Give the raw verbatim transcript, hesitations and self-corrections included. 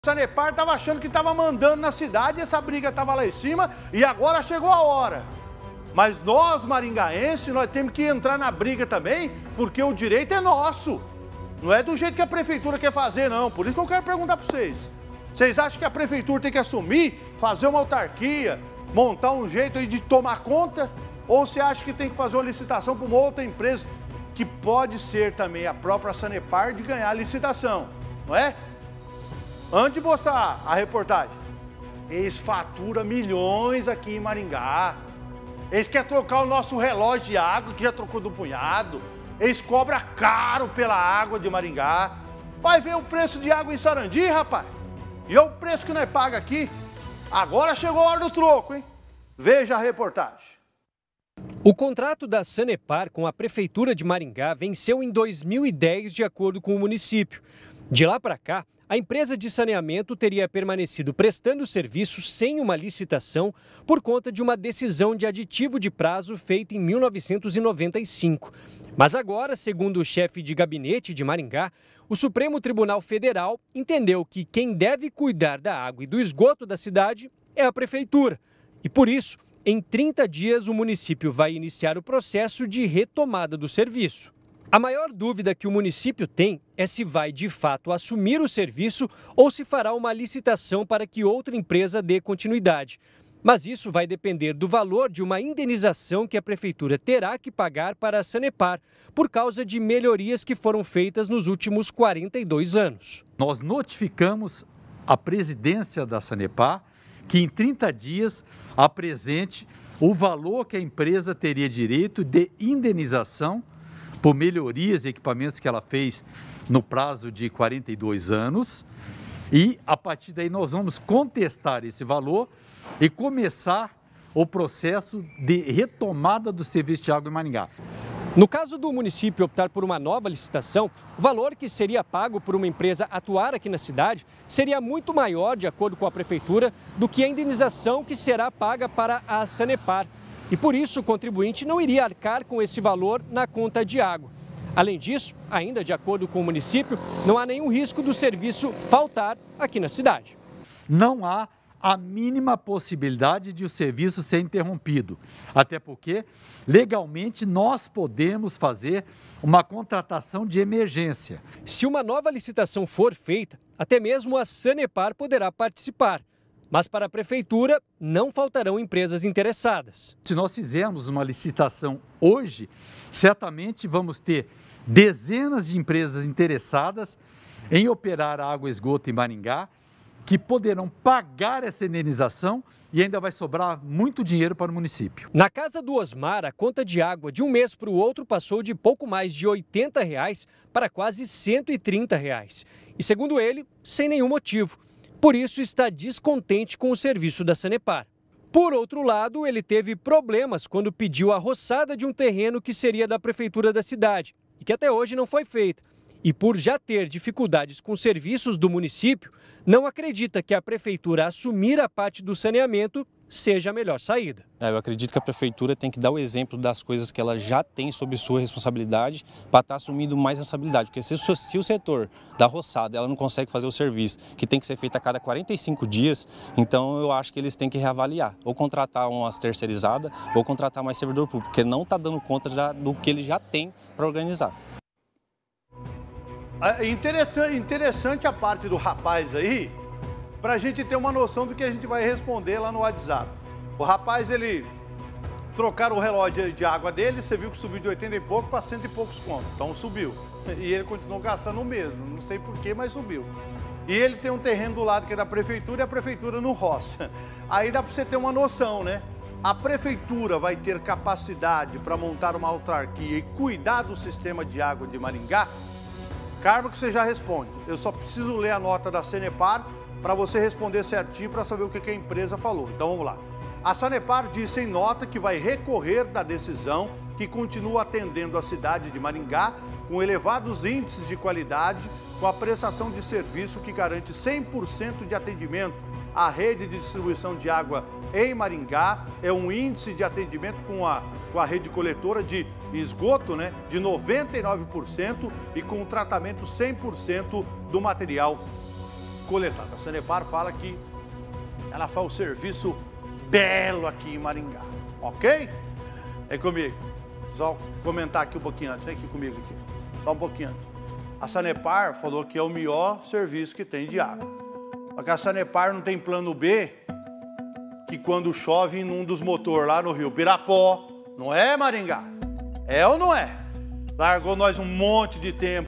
Sanepar estava achando que estava mandando na cidade, essa briga estava lá em cima e agora chegou a hora. Mas nós, maringaenses, nós temos que entrar na briga também, porque o direito é nosso. Não é do jeito que a prefeitura quer fazer, não. Por isso que eu quero perguntar para vocês. Vocês acham que a prefeitura tem que assumir, fazer uma autarquia, montar um jeito aí de tomar conta? Ou você acha que tem que fazer uma licitação para uma outra empresa, que pode ser também a própria Sanepar, de ganhar a licitação, não é? Antes de mostrar a reportagem, eles faturam milhões aqui em Maringá. Eles querem trocar o nosso relógio de água, que já trocou do punhado. Eles cobram caro pela água de Maringá. Vai ver o preço de água em Sarandi, rapaz. E é o preço que nós pagamos aqui. Agora chegou a hora do troco, hein? Veja a reportagem. O contrato da Sanepar com a Prefeitura de Maringá venceu em dois mil e dez, de acordo com o município. De lá para cá, a empresa de saneamento teria permanecido prestando serviço sem uma licitação por conta de uma decisão de aditivo de prazo feita em mil novecentos e noventa e cinco. Mas agora, segundo o chefe de gabinete de Maringá, o Supremo Tribunal Federal entendeu que quem deve cuidar da água e do esgoto da cidade é a prefeitura. E por isso, em trinta dias, o município vai iniciar o processo de retomada do serviço. A maior dúvida que o município tem é se vai, de fato, assumir o serviço ou se fará uma licitação para que outra empresa dê continuidade. Mas isso vai depender do valor de uma indenização que a prefeitura terá que pagar para a Sanepar, por causa de melhorias que foram feitas nos últimos quarenta e dois anos. Nós notificamos a presidência da Sanepar que em trinta dias apresente o valor que a empresa teria direito de indenização por melhorias e equipamentos que ela fez no prazo de quarenta e dois anos. E, a partir daí, nós vamos contestar esse valor e começar o processo de retomada do serviço de água em Maringá. No caso do município optar por uma nova licitação, o valor que seria pago por uma empresa atuar aqui na cidade seria muito maior, de acordo com a prefeitura, do que a indenização que será paga para a Sanepar. E por isso o contribuinte não iria arcar com esse valor na conta de água. Além disso, ainda de acordo com o município, não há nenhum risco do serviço faltar aqui na cidade. Não há a mínima possibilidade de o serviço ser interrompido, até porque legalmente nós podemos fazer uma contratação de emergência. Se uma nova licitação for feita, até mesmo a Sanepar poderá participar. Mas para a prefeitura não faltarão empresas interessadas. Se nós fizermos uma licitação hoje, certamente vamos ter dezenas de empresas interessadas em operar a água e esgoto em Maringá, que poderão pagar essa indenização e ainda vai sobrar muito dinheiro para o município. Na casa do Osmar, a conta de água de um mês para o outro passou de pouco mais de oitenta reais para quase cento e trinta reais. E segundo ele, sem nenhum motivo. Por isso está descontente com o serviço da Sanepar. Por outro lado, ele teve problemas quando pediu a roçada de um terreno que seria da prefeitura da cidade e que até hoje não foi feita. E por já ter dificuldades com serviços do município, não acredita que a prefeitura assumir a parte do saneamento seja a melhor saída. Eu acredito que a prefeitura tem que dar o exemplo das coisas que ela já tem sob sua responsabilidade para estar assumindo mais responsabilidade. Porque se, se o setor da roçada ela não consegue fazer o serviço que tem que ser feito a cada quarenta e cinco dias, então eu acho que eles têm que reavaliar. Ou contratar umas terceirizadas ou contratar mais servidor público, porque não está dando conta já do que ele já tem para organizar. É interessante, interessante a parte do rapaz aí, para a gente ter uma noção do que a gente vai responder lá no WhatsApp. O rapaz, ele trocaram o relógio de água dele, você viu que subiu de oitenta e pouco para cento e poucos contos. Então subiu. E ele continuou gastando o mesmo, não sei porquê, mas subiu. E ele tem um terreno do lado que é da prefeitura e a prefeitura não roça. Aí dá para você ter uma noção, né? A prefeitura vai ter capacidade para montar uma autarquia e cuidar do sistema de água de Maringá? Carmo, que você já responde. Eu só preciso ler a nota da Sanepar para você responder certinho para saber o que a empresa falou. Então vamos lá. A Sanepar disse em nota que vai recorrer da decisão que continua atendendo a cidade de Maringá com elevados índices de qualidade, com a prestação de serviço que garante cem por cento de atendimento à rede de distribuição de água em Maringá. É um índice de atendimento com a, com a rede coletora de esgoto, né, de noventa e nove por cento e com o tratamento cem por cento do material coletadas. A Sanepar fala que ela faz o serviço belo aqui em Maringá, ok? Vem comigo. Só comentar aqui um pouquinho antes. Vem aqui comigo aqui. Só um pouquinho antes. A Sanepar falou que é o melhor serviço que tem de água. Só que a Sanepar não tem plano B, que quando chove inunda os motores lá no Rio Pirapó. Não é, Maringá? É ou não é? Largou nós um monte de tempo